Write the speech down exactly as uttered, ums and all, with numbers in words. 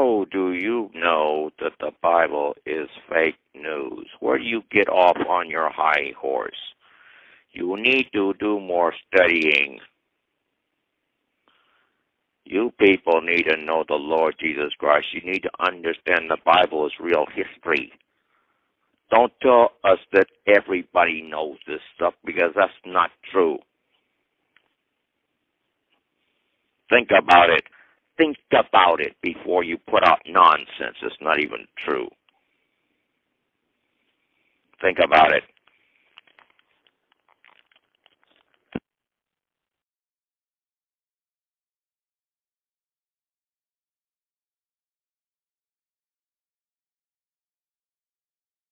how do you know that the Bible is fake news? Where do you get off on your high horse? You need to do more studying. You people need to know the Lord Jesus Christ. You need to understand the Bible is real history. Don't tell us that everybody knows this stuff, because that's not true. Think about it. Think about it before you put out nonsense. It's not even true. Think about it.